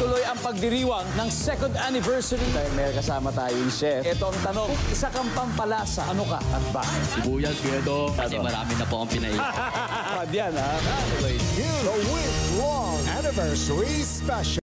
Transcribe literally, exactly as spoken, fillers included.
tuloy ang pagdiriwang ng second anniversary. Dahil may kasama tayong chef. Ito ang tanong, isa kang pampalasa, ano ka at bakit? Sibuyas, Guedo. Kasi marami na po akong pinain. Yan ha. The Week Long Anniversary Special.